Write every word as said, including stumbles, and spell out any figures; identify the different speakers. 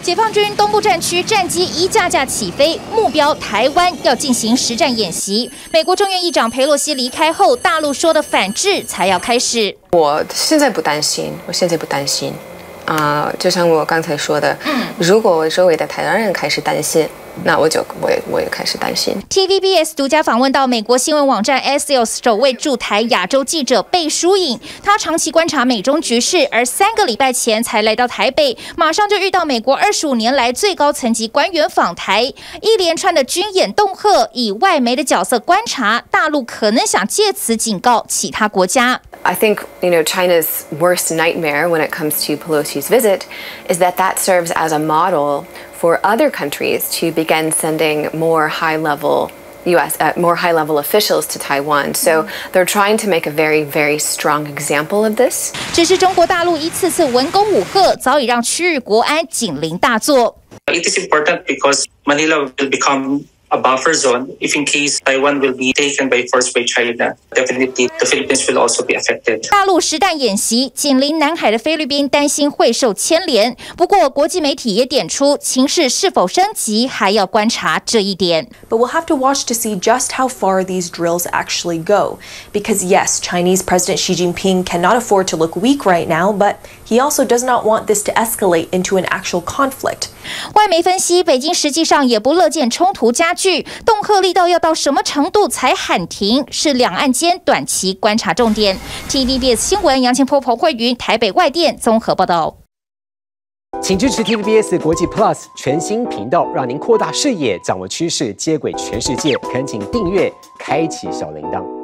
Speaker 1: 解放军东部战区战机一架架起飞，目标台湾要进行实战演习。美国众院议长佩洛西离开后，大陆说的反制才要开始。
Speaker 2: 我现在不担心，我现在不担心。啊、呃，就像我刚才说的，嗯、如果我周围的台湾人开始担心。 那我就我也我也开始担心。
Speaker 1: T V B S 独家访问到美国新闻网站 Axios 首位驻台亚洲记者贝书颖，他长期观察美中局势，而三个礼拜前才来到台北，马上就遇到美国二十五年来最高层级官员访台，一连串的军演恫吓，以外媒的角色观察，大陆可能想借此警告其他国家。
Speaker 2: I think, you know, China's worst nightmare when it comes to Pelosi's visit is that that serves as a model for other countries to begin sending more high-level U S, uh, more high-level officials to Taiwan. So they're trying to make a very, very strong example of this.
Speaker 1: 只是中国大陆一次次文攻武吓，早已让区域国安警铃大作。
Speaker 3: It is important because Manila will become a buffer zone if in case Taiwan will be taken by force by China. Definitely, the Philippines will also be affected.
Speaker 1: 大陆实弹演习，紧邻南海的菲律宾担心会受牵连。不过，国际媒体也点出，情势是否升级，还要观察这一点。
Speaker 4: But we'll have to watch to see just how far these drills actually go. Because yes, Chinese President Xi Jinping cannot afford to look weak right now, but he also does not want this to escalate into an actual conflict.
Speaker 1: 外媒分析，北京实际上也不乐见冲突加剧，恫吓力道要到什么程度才喊停，是两岸间短期观察重点。T V B S 新闻杨清波、彭慧云台北外电综合报道。
Speaker 5: 请支持 T V B S 国际 Plus 全新频道，让您扩大视野，掌握趋势，接轨全世界。恳请订阅，开启小铃铛。